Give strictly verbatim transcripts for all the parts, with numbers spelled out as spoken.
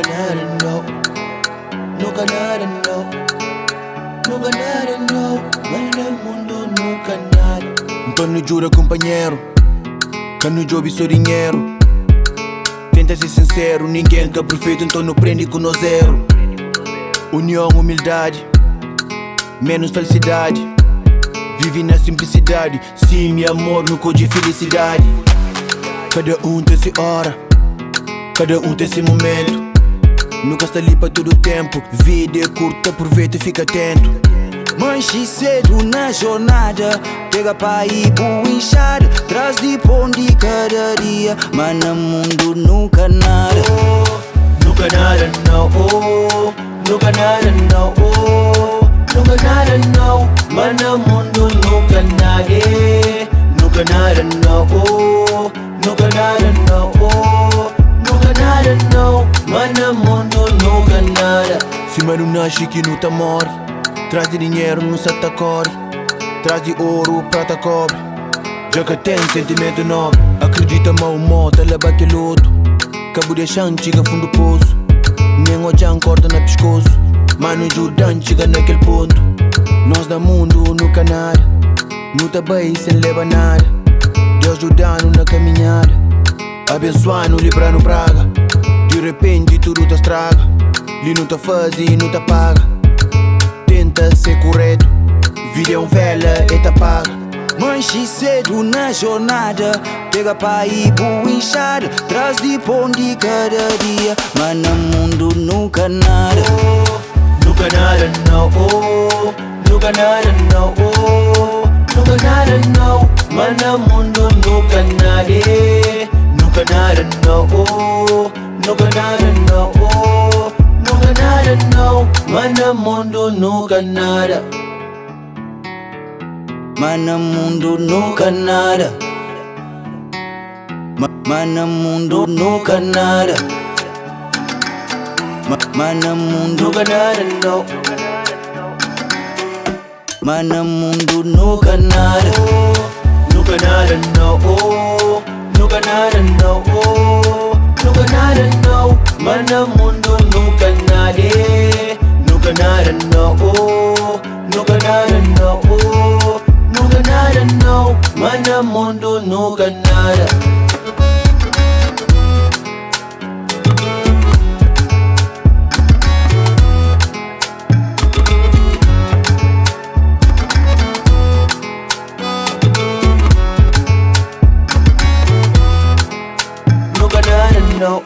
nada, no. Nunca nada, no. Nunca nada, no. Mas no mundo nunca nada. Então não jura, companheiro, que no job sou dinheiro. Tenta ser sincero, ninguém que é perfeito, então não prende com nós zero. União, humildade, menos felicidade. Vive na simplicidade, sim, meu amor, no cor de felicidade. Cada um tem sua hora, cada um tem seu momento. Nunca está ali para todo o tempo. Vida é curta, aproveita e fica atento. Manche cedo na jornada, pega pra ir boa inchada. Traz de ponte cada dia, mas no mundo nunca nada. Oh, nunca nada, não. Oh, nunca nada, não. Oh, nunca nada, não. Mas no mundo nunca nada. Nunca nada, não. Oh, nunca nada, não. Oh, nunca nada, não. Mas no mundo nunca nada. Se mano nasce que não tá morre. Traz de dinheiro no sata core. Traz de ouro, prata, cobre. Já que tem sentimento nobre. Acredita mal moto, leva aquele outro. Cabo de chão, chega fundo do poço. Nem o chão corta na pescoço. Mano ajudante, chega naquele ponto. Nós da mundo nunca nada. Não tá bem sem levar nada. Deus ajudando na caminhada. Abençoando, livrando praga. De repente tudo tá estraga. Li não tá faz e não tá paga. Tenta ser correto. Vida é um vela e tá paga. Manche cedo na jornada, pega pra ir boa inchada. Traz de ponte cada dia, mas no mundo nunca nada. Oh, nunca nada, não. Oh, nunca nada, não. Oh, nunca nada, não. Mas no mundo nunca nada. Nunca nada, não. Oh, nunca nada, não. Oh, nunca nada, não. Mas no mundo nunca nada. Mas no mundo nunca nada. Mas no mundo nunca nada. Mas no mundo nunca nada, não. Mas no mundo nunca nada. Nunca nada, não. Oh, nunca nada, não. Oh, nunca nada, não. Mas no mundo nunca nada. Nunca nada, não. Oh, nunca nada, não. Oh, nunca nada, não. Mas no mundo nunca nada. Nunca nada, não.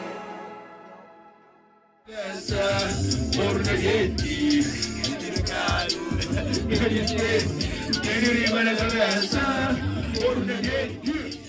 Por